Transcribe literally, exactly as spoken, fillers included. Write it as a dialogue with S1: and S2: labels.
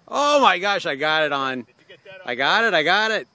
S1: Oh my gosh, I got it on.
S2: Did you get that on?
S1: I got it, I got it.